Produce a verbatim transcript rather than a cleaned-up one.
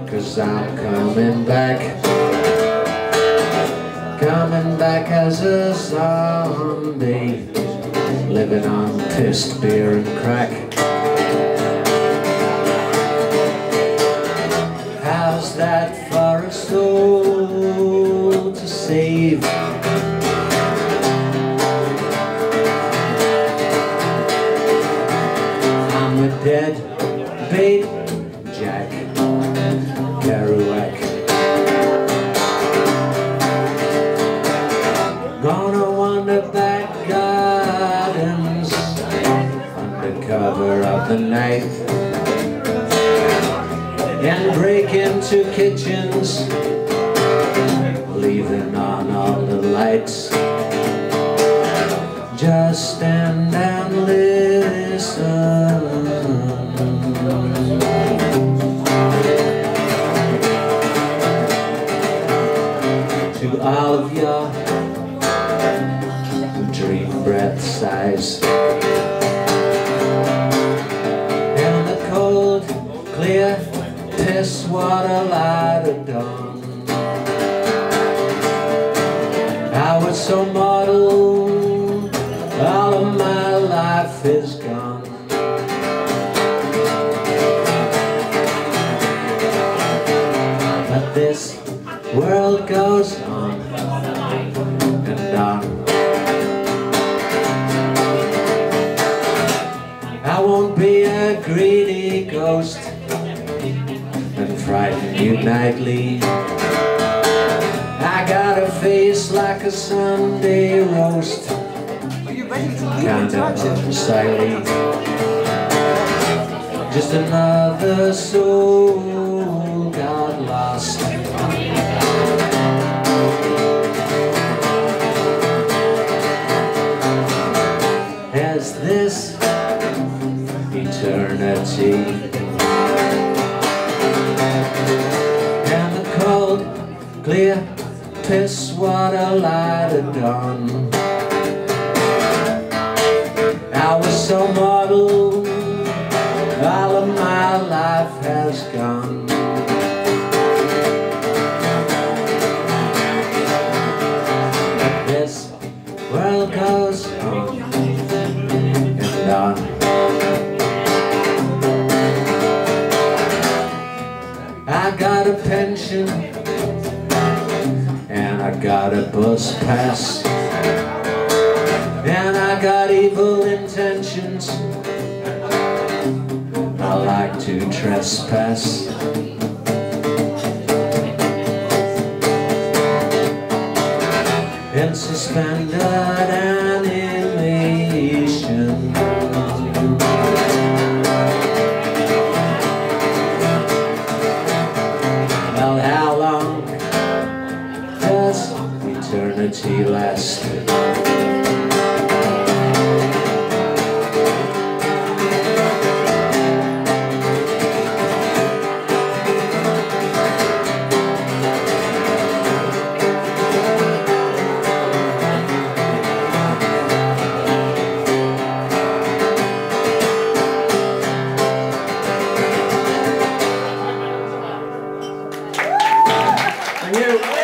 'cause I'm coming back, coming back as a zombie, living on pissed beer and crack. How's that for a soul to save? I'm a dead bait Jack Kerouac, gonna wander back gardens under cover of the night, and break into kitchens, leaving on all the lights. Just stand and listen to all of your dream breath sighs, and the cold, clear piss water light of dawn. I was so mortal, all of my life is gone. But this world goes on and on. I won't be a greedy ghost and frighten you nightly. I got a face like a Sunday roast, kind of unsightly, just another soul got lost. As this eternity and the cold, clear piss water light of dawn. I was so mortal, all of my life has gone. But this world goes on and on. I got a pension and I got a bus pass, and I got evil intentions. I like to trespass. In suspended animation, well, how long does eternity last? Thank you.